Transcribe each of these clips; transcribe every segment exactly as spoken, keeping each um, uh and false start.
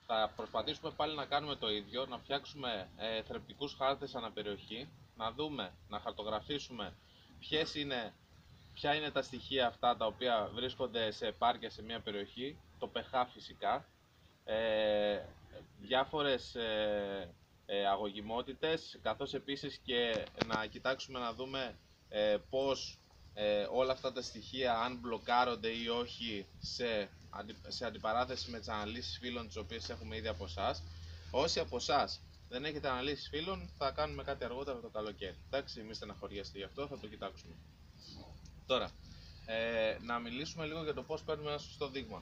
Θα προσπαθήσουμε πάλι να κάνουμε το ίδιο, να φτιάξουμε ε, θρεπτικούς χάρτες αναπεριοχή, να δούμε, να χαρτογραφήσουμε ποιες είναι, ποια είναι τα στοιχεία αυτά τα οποία βρίσκονται σε επάρκεια σε μια περιοχή, το pH φυσικά, ε, διάφορες ε, ε, αγωγιμότητες, καθώς επίσης και να κοιτάξουμε να δούμε ε, πώς ε, όλα αυτά τα στοιχεία, αν μπλοκάρονται ή όχι σε, αντι, σε αντιπαράθεση με τις αναλύσεις φύλων τις οποίες έχουμε ήδη από εσάς. Όσοι από εσάς δεν έχετε αναλύσεις φύλων, θα κάνουμε κάτι αργότερα το καλοκαίρι. Εντάξει, μην στεναχωριέστε γι' αυτό, θα το κοιτάξουμε. Τώρα, ε, να μιλήσουμε λίγο για το πώς παίρνουμε ένα σωστό δείγμα.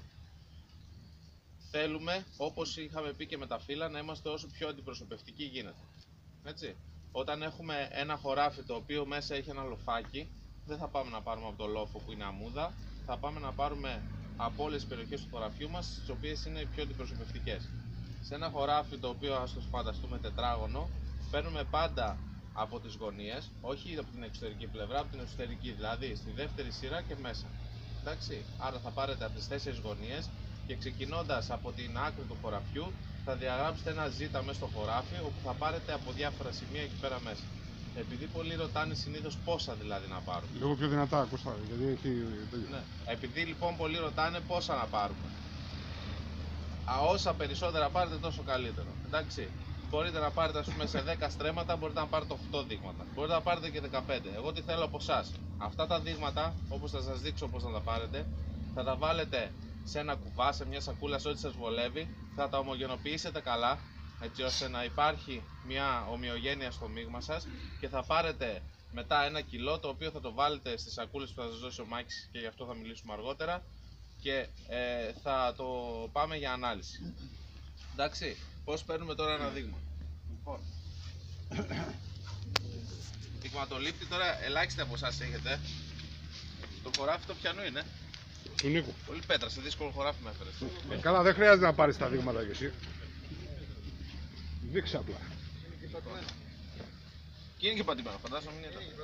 Θέλουμε, όπως είχαμε πει και με τα φύλλα, να είμαστε όσο πιο αντιπροσωπευτικοί γίνεται. Έτσι. Όταν έχουμε ένα χωράφι το οποίο μέσα έχει ένα λοφάκι, δεν θα πάμε να πάρουμε από το λόφο που είναι αμμούδα, θα πάμε να πάρουμε από όλες τις περιοχές του χωραφιού μας, τις οποίες είναι οι πιο αντιπροσωπευτικές. Σε ένα χωράφι το οποίο, ας το φανταστούμε τετράγωνο, παίρνουμε πάντα από τις γωνίες, όχι από την εξωτερική πλευρά, από την εσωτερική, δηλαδή στη δεύτερη σειρά και μέσα. Εντάξει. Άρα θα πάρετε από τις τέσσερις γωνίες και ξεκινώντας από την άκρη του χωραφιού θα διαγράψετε ένα ζήτα μέσα στο χωράφι, όπου θα πάρετε από διάφορα σημεία εκεί πέρα μέσα. Επειδή πολλοί ρωτάνε συνήθως πόσα δηλαδή να πάρουμε. Λίγο πιο δυνατά ακούσατε, γιατί έχει... Ναι. Επειδή λοιπόν πολλοί ρωτάνε πόσα να πάρουμε. Α, όσα περισσότερα πάρετε τόσο καλύτερο. Εντάξει. Μπορείτε να πάρετε, ας πούμε, σε δέκα στρέμματα, μπορείτε να πάρετε οκτώ δείγματα. Μπορείτε να πάρετε και δεκαπέντε. Εγώ τι θέλω από εσάς. Αυτά τα δείγματα, όπως θα σας δείξω πώς να τα πάρετε, θα τα βάλετε σε ένα κουβά, σε μια σακούλα, σε ό,τι σας βολεύει, θα τα ομογενοποιήσετε καλά, έτσι ώστε να υπάρχει μια ομοιογένεια στο μείγμα σας και θα πάρετε μετά ένα κιλό, το οποίο θα το βάλετε στις σακούλες που θα σας δώσει ο Μάκης και γι' αυτό θα μιλήσουμε αργότερα και ε, θα το πάμε για ανάλυση. Εντάξει, πώς παίρνουμε τώρα ένα δείγμα. Λοιπόν, δειγματολήπτη τώρα ελάχιστα από εσάς έχετε. Το χωράφι το πιανού είναι. Του Νίκου. Πολύ πέτρα, σε δύσκολο χωράφι με έφερες. Ε, καλά, δεν χρειάζεται να πάρεις τα δείγματα κι εσύ. Δείξε απλά. Και είναι και πατημένο, φαντάζομαι είναι έτσι.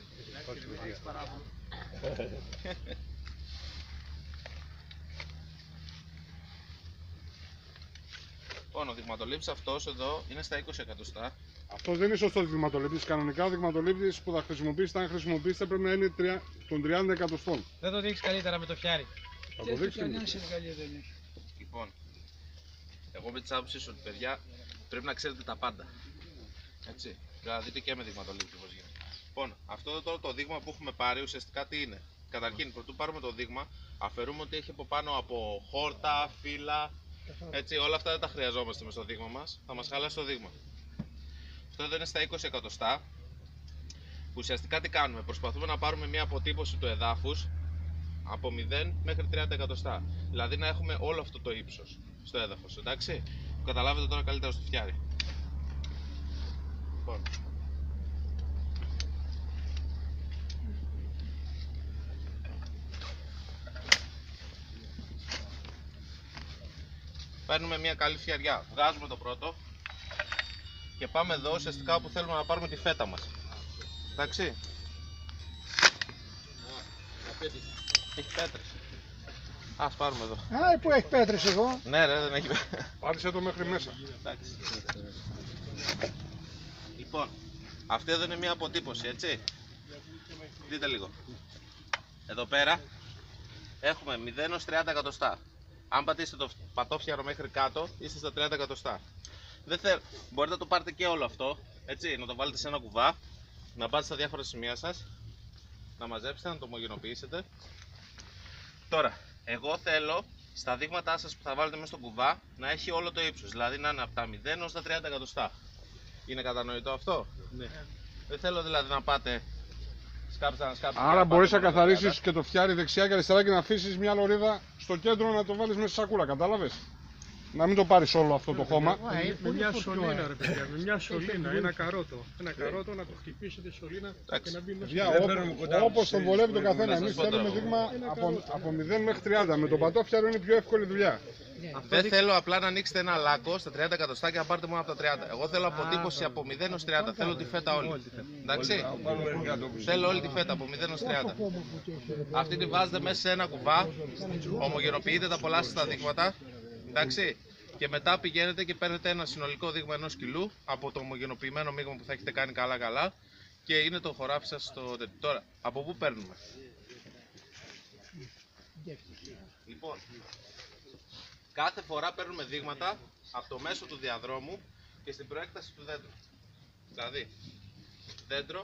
Λοιπόν, ο δειγματολήπτης αυτός εδώ είναι στα είκοσι εκατοστά. Αυτό δεν είναι σωστό δειγματολήπτης. Κανονικά ο δειγματολήπτης που θα χρησιμοποιήσετε, αν χρησιμοποιήσετε, πρέπει να είναι των τριάντα εκατοστών. Δεν το δείξει καλύτερα με το φιάρι. Θα το δείξει. Λοιπόν, εγώ με τις άποψεις ότι παιδιά πρέπει να ξέρετε τα πάντα. Έτσι. Να δείτε και με δειγματολήπτη πώς γίνεται. Λοιπόν, αυτό τώρα το δείγμα που έχουμε πάρει ουσιαστικά τι είναι. Καταρχήν, πρωτού πάρουμε το δείγμα, αφαιρούμε ότι έχει από πάνω από χόρτα, φύλλα. Έτσι, όλα αυτά δεν τα χρειαζόμαστε μες στο δείγμα μας. Θα μας χαλάσει το δείγμα. Αυτό εδώ είναι στα είκοσι εκατοστά. Που ουσιαστικά τι κάνουμε, προσπαθούμε να πάρουμε μια αποτύπωση του εδάφους από μηδέν μέχρι τριάντα εκατοστά. Δηλαδή να έχουμε όλο αυτό το ύψος στο έδαφος, εντάξει. Καταλάβετε τώρα καλύτερα στο φτιάρι. Λοιπόν. Παίρνουμε μια καλή φτιαριά, βγάζουμε το πρώτο και πάμε εδώ ουσιαστικά όπου θέλουμε να πάρουμε τη φέτα μας. Εντάξει. Έχει πέτρες. Ας πάρουμε εδώ. Α, που έχει πέτρες εδώ. Ναι ρε, δεν έχει πέτρες. Πάρισε το μέχρι μέσα. Εντάξει. Λοιπόν, αυτή εδώ είναι μια αποτύπωση, έτσι. Δείτε λίγο. Εδώ πέρα έχουμε μηδέν έως τριάντα εκατοστά. Αν πατήσετε το πατόφιαρο μέχρι κάτω, είστε στα τριάντα εκατοστά. Δεν θέλ... Μπορείτε να το πάρετε και όλο αυτό, έτσι, να το βάλετε σε ένα κουβά, να πάτε στα διάφορα σημεία σας, να μαζέψετε, να το ομογενοποιήσετε. Τώρα, εγώ θέλω στα δείγματά σας που θα βάλετε μέσα στο κουβά να έχει όλο το ύψος, δηλαδή να είναι από τα μηδέν έως τα τριάντα εκατοστά. Είναι κατανοητό αυτό? Ναι. Δεν θέλω δηλαδή να πάτε σκάψτε να σκάψτε. Άρα μπορείς να καθαρίσεις και το φτιάρι δεξιά και αριστερά και να αφήσεις μια λωρίδα στο κέντρο να το βάλεις μέσα στη σακούλα, κατάλαβες? Να μην το πάρεις όλο αυτό το χώμα. Με μια σωλήνα ρε παιδιά, με μια σωλήνα, ένα καρότο. Ένα καρότο να το χτυπήσετε σωλήνα και να μπει μέσα. Όπως τον βολεύει το καθένα. Εμείς θέλουμε δείγμα από, από μηδέν μέχρι τριάντα. Με το πατόφιαρο είναι πιο εύκολη δουλειά. Δεν θέλω απλά να ανοίξετε ένα λάκκο στα τριάντα εκατοστά και να πάρετε μόνο από τα τριάντα. Εγώ θέλω αποτύπωση από μηδέν έως τριάντα. Θέλω τη φέτα όλη. Εντάξει. Θέλω όλη τη φέτα από μηδέν έως τριάντα. Αυτή τη βάζετε μέσα σε ένα κουβά. Ομογενοποιείτε τα πολλά σας τα δείγματα. Εντάξει. Και μετά πηγαίνετε και παίρνετε ένα συνολικό δείγμα ενός κιλού από το ομογενοποιημένο μείγμα που θα έχετε κάνει καλά-καλά και είναι το χωράφι σας στο τέτοιο. Τώρα, από πού παίρνουμε? Λοιπόν, κάθε φορά παίρνουμε δείγματα από το μέσο του διαδρόμου και στην προέκταση του δέντρου. Δηλαδή, δέντρο,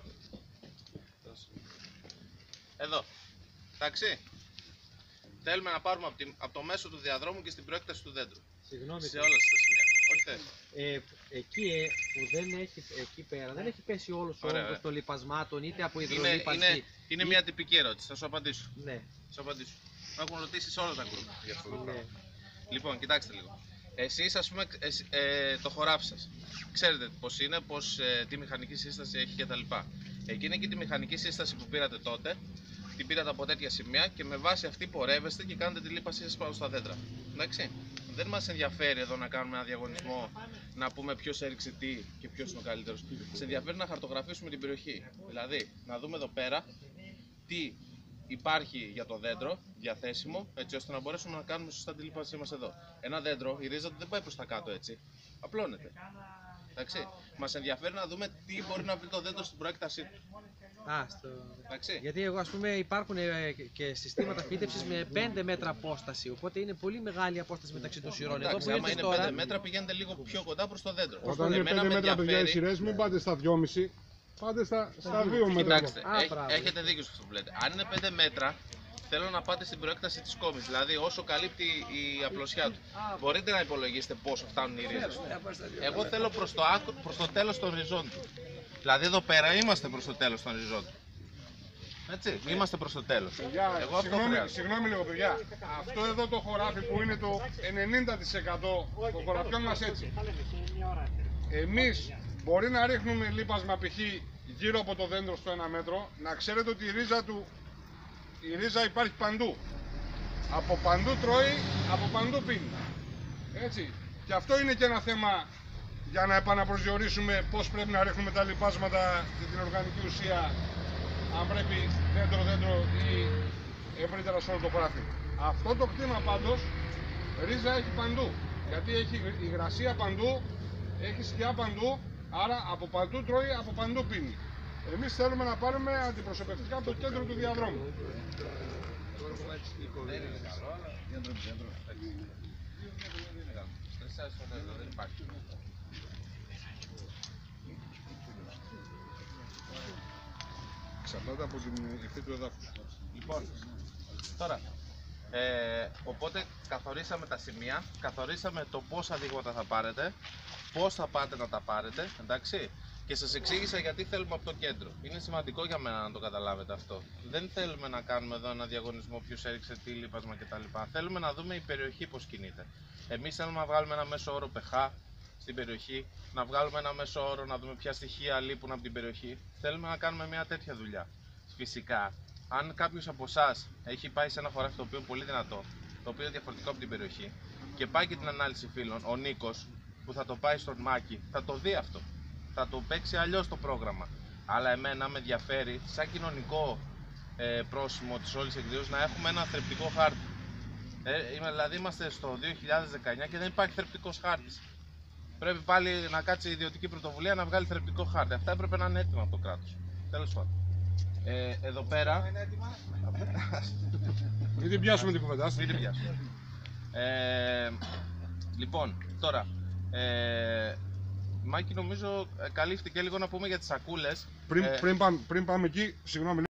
εδώ, εντάξει. Θέλουμε να πάρουμε από, τη, από το μέσο του διαδρόμου και στην προέκταση του δέντρου. Συγγνώμη. Σε όλα τα σημεία. Όχι ε, εκεί ε, που δεν έχει, εκεί πέρα δεν έχει πέσει όλος ο όγκος των λιπασμάτων είτε από υδρολίπανση. Είναι, είναι, είναι μια τυπική ερώτηση, θα σου απαντήσω. Ναι. Θα σου απαντήσω. Με έχουν ρωτήσει σε όλα τα γκρουπ για αυτό το Ναι. πράγμα. Λοιπόν, κοιτάξτε λίγο. Εσείς, ας πούμε, εσ, ε, το χωράφι σας. Ξέρετε πώς είναι, πώς, ε, τι μηχανική σύσταση έχει κτλ. Εκείνη και τη μηχανική σύσταση που πήρατε τότε, την πήρατε από τέτοια σημεία και με βάση αυτή πορεύεστε και κάνετε τη λίπασή σας πάνω στα δέντρα. Εντάξει. Δεν μας ενδιαφέρει εδώ να κάνουμε ένα διαγωνισμό, να πούμε ποιος έριξε τι και ποιος είναι ο καλύτερος. Σε ενδιαφέρει να χαρτογραφήσουμε την περιοχή. Δηλαδή, να δούμε εδώ πέρα τι υπάρχει για το δέντρο διαθέσιμο, έτσι ώστε να μπορέσουμε να κάνουμε σωστά τη λίπασή μας εδώ. Ένα δέντρο, η ρίζα του δεν πάει προς τα κάτω έτσι. Απλώνεται. Εντάξει. Μας ενδιαφέρει να δούμε τι μπορεί να βρει το δέντρο στην προέκτασή του. Α, στο... Εντάξει. Γιατί εγώ ας πούμε υπάρχουν ε, και συστήματα φύτευσης με πέντε μέτρα απόσταση, οπότε είναι πολύ μεγάλη απόσταση μεταξύ των σειρών. Εντάξει, Εδώ που άμα είναι τώρα... πέντε μέτρα πηγαίνετε λίγο πιο κοντά προς το δέντρο. Όταν είναι Εμένα πέντε με μέτρα, παιδιά, οι ενδιαφέρει- σειρές, μην πάτε στα δυόμισι, πάτε στα, στα δύο μέτρα. Κοιτάξτε, Α, έχ- μπράβο. έχετε δίκιο σε αυτό που λέτε. Αν είναι πέντε μέτρα, θέλω να πάτε στην προέκταση της κόμης, δηλαδή όσο καλύπτει η απλωσιά του. Μπορείτε να υπολογίσετε πόσο φτάνουν οι ρίζες. Εγώ θέλω προς το, άκρο, προς το τέλος των ριζών του. Δηλαδή εδώ πέρα είμαστε προς το τέλος των ριζών του. Έτσι, είμαστε προς το τέλος. Παιδιά, Εγώ αυτό συγγνώμη, χρειάζομαι. συγγνώμη λίγο, παιδιά. Αυτό εδώ το χωράφι που είναι το ενενήντα τοις εκατό των χωραφιών μας έτσι. Εμείς μπορεί να ρίχνουμε λίπασμα π.χ. γύρω από το δέντρο στο ένα μέτρο, να ξέρετε ότι η ρίζα του, η ρίζα υπάρχει παντού. Από παντού τρώει, από παντού πίνει. Έτσι. Και αυτό είναι και ένα θέμα για να επαναπροσδιορίσουμε πώς πρέπει να ρίχνουμε τα λιπάσματα και την οργανική ουσία, αν πρέπει δέντρο-δέντρο ή ευρύτερα σε όλο το χωράφι. Αυτό το κτήμα πάντως ρίζα έχει παντού. Γιατί έχει υγρασία παντού, έχει σκιά παντού, άρα από παντού τρώει, από παντού πίνει. Εμείς θέλουμε να πάρουμε αντιπροσωπευτικά από το κέντρο του διαδρόμου. Δεν είναι καλό, αλλά δέντρο, δέντρο. Στρεσάζεις το δέντρο, δεν υπάρχει. Εξαρτάται από την υφή του εδάφους. Λοιπόν, τώρα, ε, οπότε καθορίσαμε τα σημεία, καθορίσαμε το πόσα δείγματα θα πάρετε, πώς θα πάτε να τα πάρετε, εντάξει, και σας εξήγησα γιατί θέλουμε από το κέντρο. Είναι σημαντικό για μένα να το καταλάβετε αυτό. Δεν θέλουμε να κάνουμε εδώ ένα διαγωνισμό ποιος έριξε τι λίπασμα κτλ. Θέλουμε να δούμε η περιοχή πώς κινείται. Εμείς θέλουμε να βγάλουμε ένα μέσο όρο pH στην περιοχή, να βγάλουμε ένα μέσο όρο, να δούμε ποια στοιχεία λείπουν από την περιοχή. Θέλουμε να κάνουμε μια τέτοια δουλειά. Φυσικά, αν κάποιος από εσάς έχει πάει σε ένα χωράφι το οποίο είναι πολύ δυνατό, το οποίο είναι διαφορετικό από την περιοχή, και πάει και την ανάλυση φύλων, ο Νίκος που θα το πάει στον Μάκη, θα το δει αυτό. Θα το παίξει αλλιώς το πρόγραμμα. Αλλά εμένα με ενδιαφέρει, σαν κοινωνικό ε, πρόσημο της όλης εκδήλωσης, να έχουμε ένα θρεπτικό χάρτη. Ε, είμαι, δηλαδή είμαστε στο δύο χιλιάδες δεκαεννιά και δεν υπάρχει θρεπτικός χάρτης. Πρέπει πάλι να κάτσει η ιδιωτική πρωτοβουλία να βγάλει θρεπτικό χάρτη. Αυτά έπρεπε να είναι έτοιμα από το κράτος. Τέλος πάντων. Ε, εδώ πέρα. Μην την πιάσουμε την κουβέντα. Μην την πιάσουμε. Ε, λοιπόν, τώρα. Ε, Μάκη, νομίζω ε, καλύφθηκε λίγο να πούμε για τις σακούλες. Πριν, Ε, πριν, πάμε, πριν πάμε εκεί, συγγνώμη.